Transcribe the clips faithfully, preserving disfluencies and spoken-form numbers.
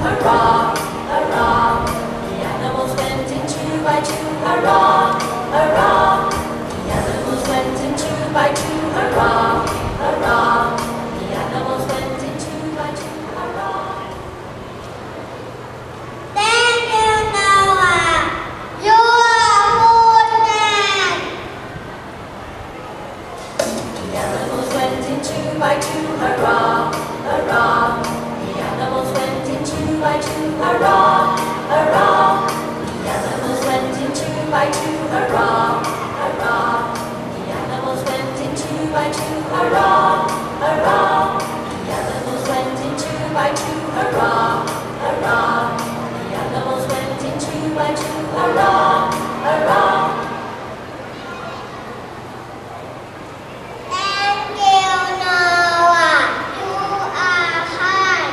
hurrah, hurrah. The animals went in two by two, hurrah, hurrah. The animals went in two by two, hurrah, hurrah. The animals went in two by two, hurrah. Thank you, Noah. You are good man. The animals went in two by two, hurrah, hurrah. The animals went in two by two, hurrah, hurrah. The animals went in two by two, hurrah, hurrah. The animals went in two by two, hurrah, hurrah. The animals went in two by two, hurrah, hurrah. The animals went in two by two, hurrah, hurrah. Thank you, Noah. You are high.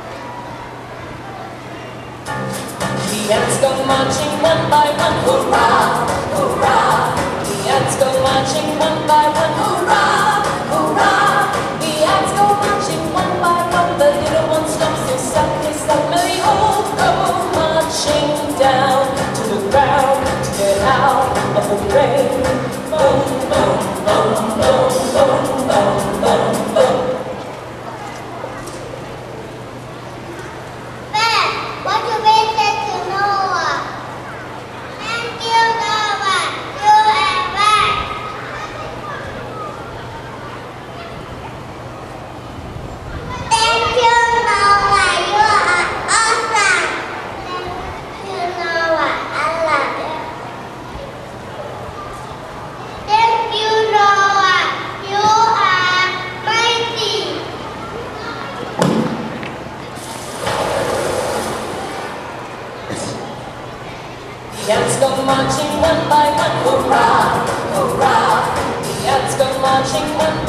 The ants go marching one by one, hurrah, hurrah. The ants go marching one by one, hurrah, hurrah. The ants go marching one by one, the little one stops, they stop, they stop, and they all go marching down to the ground to get out of the rain. Boom, boom, boom, boom, boom, boom, boom, boom. Ben, what you been said to Noah? Thank you, Noah. You are back. Thank you, Noah. You are awesome. Thank you, Noah. I love you. Thank you, Noah. You are mighty. The ants go marching one by one, hurrah, hurrah. The ants go marching one